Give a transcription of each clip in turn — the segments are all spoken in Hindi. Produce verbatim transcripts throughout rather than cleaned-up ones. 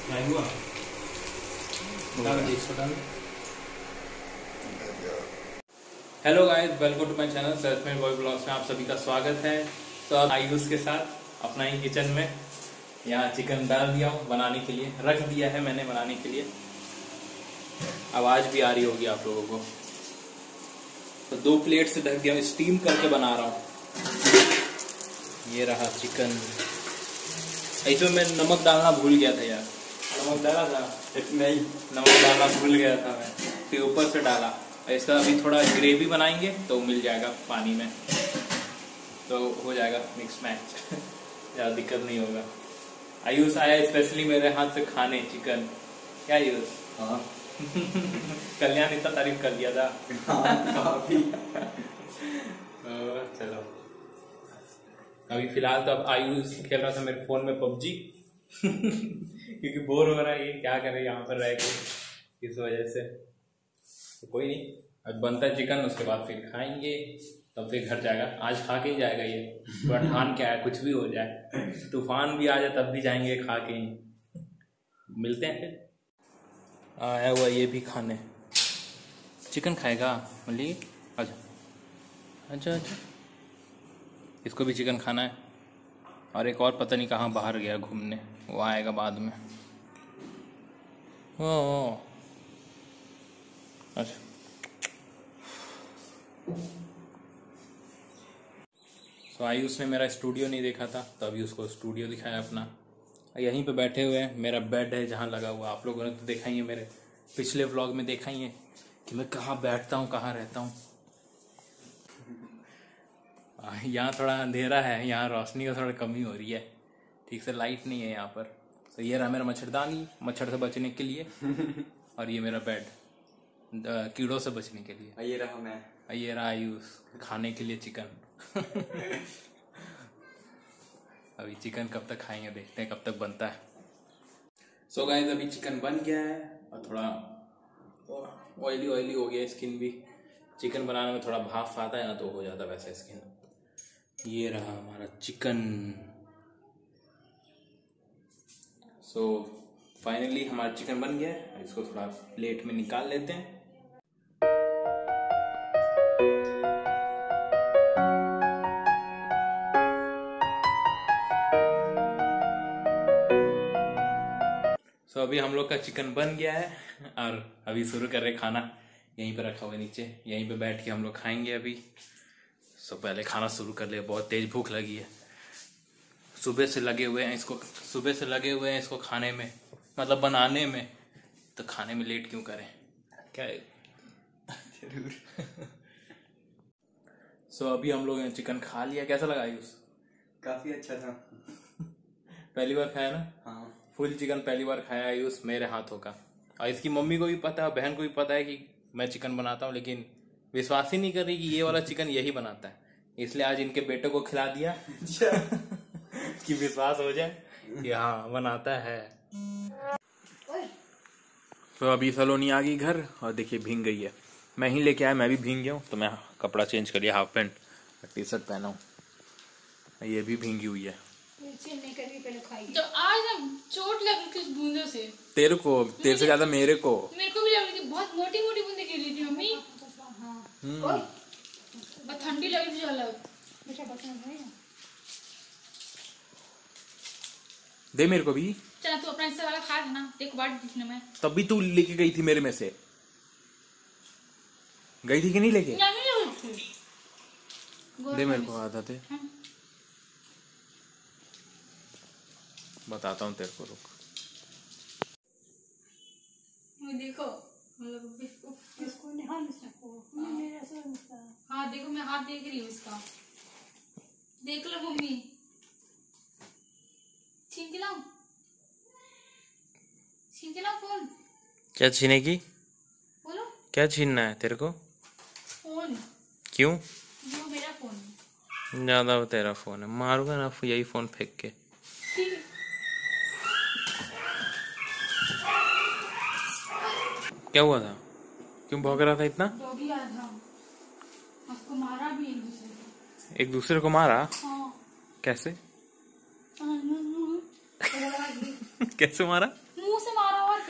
हुआ hello guys, welcome to my channel सरस्मेट बॉय ब्लॉग्स में आप सभी का स्वागत है। तो अब आयुष के साथ अपना ही किचन में यहाँ चिकन डाल दिया हूँ बनाने के लिए, रख दिया है मैंने बनाने के लिए। आवाज भी आ रही होगी आप लोगों को। तो दो प्लेट से ढक दिया, स्टीम करके बना रहा हूँ। ये रहा चिकन। इसमें मैं नमक डालना भूल गया था यार। नमक डाला था? नहीं, नमक डालना भूल गया था मैं, फिर ऊपर से डाला। इसका अभी थोड़ा ग्रेवी बनाएंगे तो मिल जाएगा पानी में, तो हो जाएगा मिक्स मैच। ज़्यादा दिक्कत नहीं होगा। आयुष आया स्पेशली मेरे हाथ से खाने चिकन। क्या आयुष? हाँ। कल्याण इतना तारीफ कर दिया था। हाँ, काफी। चलो अभी फिलहाल तो अब आयुष खेल रहा था मेरे फोन में पबजी। क्योंकि बोर हो रहा है, ये क्या करे यहाँ पर रह के, इस वजह से। तो कोई नहीं, अब बनता है चिकन, उसके बाद फिर खाएंगे, तब फिर घर जाएगा। आज खा के ही जाएगा ये। थोड़ा ठान क्या है, कुछ भी हो जाए, तूफान भी आ जाए तब भी जाएंगे खा के ही। मिलते हैं फिर। आया हुआ ये भी खाने, चिकन खाएगा मलिक। अच्छा अच्छा अच्छा, इसको भी चिकन खाना है। और एक और पता नहीं कहाँ बाहर गया घूमने, वो आएगा बाद में। ओ अच्छा, तो आयुष ने मेरा स्टूडियो नहीं देखा था, तो अभी उसको स्टूडियो दिखाया अपना। यहीं पे बैठे हुए हैं, मेरा बेड है जहाँ लगा हुआ। आप लोगों ने तो देखा ही है, मेरे पिछले व्लॉग में देखा ही है कि मैं कहाँ बैठता हूँ, कहाँ रहता हूँ। यहाँ थोड़ा अंधेरा है, यहाँ रोशनी का थोड़ा कमी हो रही है, ठीक से लाइट नहीं है यहाँ पर। तो ये रहा मेरा मच्छरदानी, मच्छर से बचने के लिए। और ये मेरा बेड, कीड़ों से बचने के लिए। ये रहा मैं, ये रहा आयुष खाने के लिए चिकन। अभी चिकन कब तक खाएंगे, देखते हैं कब तक बनता है। सो गाइस, अभी चिकन बन गया है और थोड़ा ऑयली ऑयली हो गया स्किन भी। चिकन बनाने में थोड़ा भाप आता है ना, तो हो जाता वैसा स्किन। ये रहा हमारा चिकन। सो फाइनली हमारा चिकन बन गया है। इसको थोड़ा प्लेट में निकाल लेते हैं। सो so, अभी हम लोग का चिकन बन गया है और अभी शुरू कर रहे खाना। यहीं पे रखा हुआ है नीचे, यहीं पे बैठ के हम लोग खाएंगे अभी। सो so, पहले खाना शुरू कर ले, बहुत तेज भूख लगी है। सुबह से लगे हुए हैं इसको सुबह से लगे हुए हैं इसको खाने में, मतलब बनाने में, तो खाने में लेट क्यों करें, क्या है। जरूर। सो so, अभी हम लोग ने चिकन खा लिया। कैसा लगा आयुष? काफी अच्छा था। पहली बार खाया ना? हाँ, फुल चिकन पहली बार खाया आयुष मेरे हाथों का। और इसकी मम्मी को भी पता है, बहन को भी पता है कि मैं चिकन बनाता हूँ, लेकिन विश्वास ही नहीं कर रही कि ये वाला चिकन यही बनाता है। इसलिए आज इनके बेटे को खिला दिया कि विश्वास हो जाए कि हाँ बनाता है। तो अभी सलोनी आ गई घर और देखिए भीग गई है। मैं ही लेके आया, मैं भी भीग गया हूँ, तो मैं कपड़ा चेंज कर लिया, हाफ पैंट टी शर्ट पहना हूँ। ये भी भीगी हुई है। तो आज ना चोट लग रही थी बूंदों से। तेरे को? तेरे से ज्यादा मेरे को। मेरे को भी लग रही थी, बहुत मोटी मोटी बूंदें गिर रही थी मम्मी। हाँ, बहुत ठंडी लग रही थी अलग। दे मेरे को भी। चल तू अपना हिस्सा वाला खा ना, एक बार दिखने में। तब भी तू लेके गई थी मेरे में से, गई थी कि नहीं लेके? दे मेरे को आधा दे। बताता हूँ तेरे को, रुक। देखो हाँ देखो, मैं हाथ देख रही हूँ इसका। देख लो मम्मी, छीन के लाऊं? छीन के लाऊं फोन? क्या छीनेगी? बोलो क्या छीनना है तेरे को? फोन। क्यों? जो मेरा फोन है। ज्यादा वो तेरा फोन है, मारूंगा ना यही फोन फेंक के। क्या हुआ था? क्यों भौंक रहा था इतना? डॉगी आया था, आपको मारा भी एक दूसरे को। एक दूसरे को मारा? हाँ। कैसे? कैसे मारा? मुंह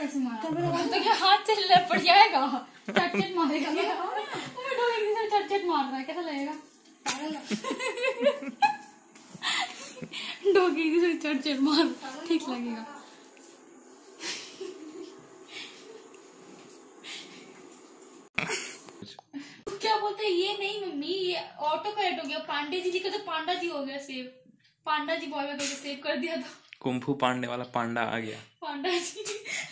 कैसे मारा? तो क्या हाथ से लपट जाएगा, चट चट मारेगा। वो डोगी से चट चट मार रहा है, कैसा लगेगा? डोगी से चट चट मार, ठीक लगेगा। क्या बोलते हैं ये नहीं मम्मी, ये ऑटो करेक्ट हो गया। पांडे जी का तो पांडा जी हो गया सेव। पांडा जी बॉय करके सेव कर दिया था। कुंफू पांडे वाला पांडा आ गया। पांडा जी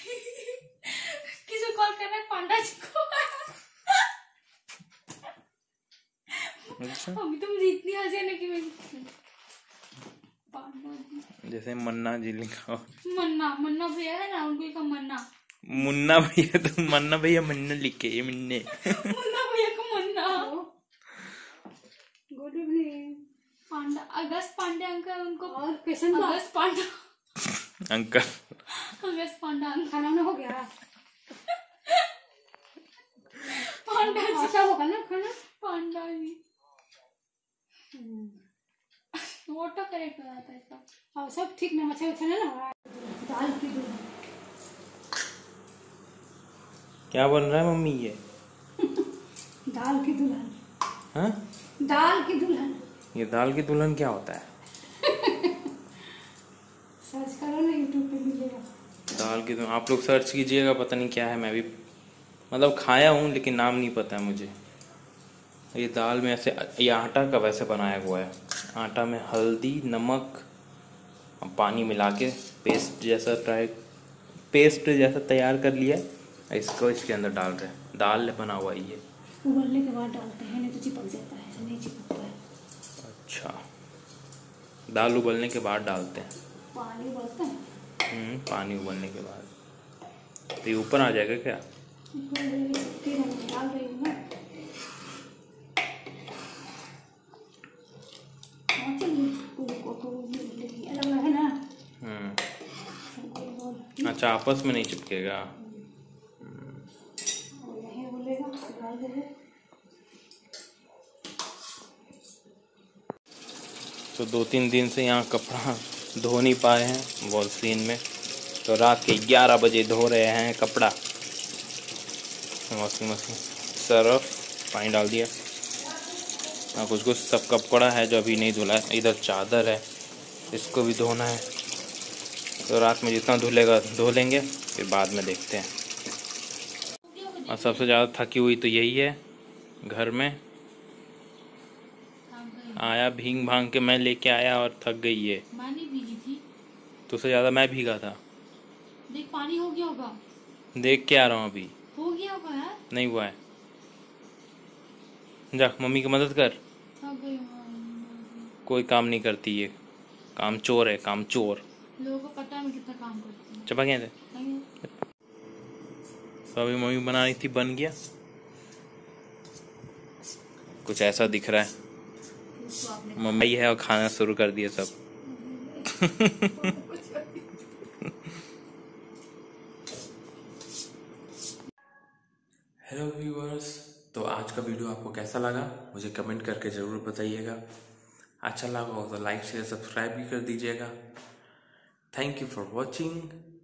किसी कॉल करना है पांडा जी को। अच्छा अभी तो मुझे इतनी हंसी आने की मेरी। पांडा जी जैसे मन्ना जी लिखा। मन्ना मन्ना भैया है ना, उनको का मन्ना। मुन्ना भैया तो मन्ना भैया मन्ना लिखे ये मन्ने। मुन्ना भैया को मन्ना। Good evening. पांडा अगस्त पांडे अंकल, उनको और पेशेंट अगस्त पांडा अंकल। अगस्त पांडा खाना ना हो गया। पांडा जी अच्छा होगा ना खाना। पांडा जी ऑटो करेक्ट हो जाता है सब। हाँ सब ठीक ना, अच्छा अच्छा ना। दाल की दूध क्या बन रहा है मम्मी ये? दाल की दुल्हन। हाँ दाल की दुल्हन। ये दाल की दुल्हन क्या होता है? सर्च करो ना यूट्यूब पे मिलेगा। दाल की दुल्हन आप लोग सर्च कीजिएगा, पता नहीं क्या है। मैं भी मतलब खाया हूँ लेकिन नाम नहीं पता है मुझे। ये दाल में ऐसे, ये आटा का वैसे बनाया हुआ है। आटा में हल्दी नमक पानी मिला के पेस्ट जैसा ट्राई पेस्ट जैसा तैयार कर लिया है। इसको इसके अंदर डाल रहे हैं। दाल बना हुआ है ये। उबलने के बाद डालते हैं, नहीं तो चिपक जाता है, ऐसा नहीं चिपकता है। अच्छा दाल उबलने के बाद डालते हैं। पानी उबलता है। हम्म पानी उबलने के बाद तो ये ऊपर आ जाएगा क्या? डाल रही हूँ ना। हम्म अच्छा आपस में नहीं चिपकेगा। तो दो तीन दिन से यहाँ कपड़ा धो नहीं पाए हैं वॉलसीन में, तो रात के ग्यारह बजे धो रहे हैं कपड़ा वॉशिंग मशीन। सर्फ पानी डाल दिया। हाँ कुछ कुछ सब कपड़ा है जो अभी नहीं धुला है। इधर चादर है, इसको भी धोना है। तो रात में जितना धुलेगा धो लेंगे, फिर बाद में देखते हैं। और सबसे ज़्यादा थकी हुई तो यही है घर में। आया भींग भांग के मैं लेके आया और थक गई है। मैं नहीं भीगी थी। तुझसे ज़्यादा मैं भीगा था। देख पानी हो गया होगा। देख के आ रहा हूँ अभी। हो गया होगा यार। नहीं हुआ है। जा मम्मी की मदद कर। कोई काम नहीं करती ये, काम चोर है, काम चोर। लोगों को पता है मैं कितना काम करती हूँ। चपा गया तो अभी मम्मी बना रही थी, बन गया। कुछ ऐसा दिख रहा है। मम्मी है और खाना शुरू कर दिया सब। हेलो व्यूअर्स, तो आज का वीडियो आपको कैसा लगा मुझे कमेंट करके ज़रूर बताइएगा। अच्छा लगा हो तो लाइक शेयर सब्सक्राइब भी कर दीजिएगा। Thank you for watching.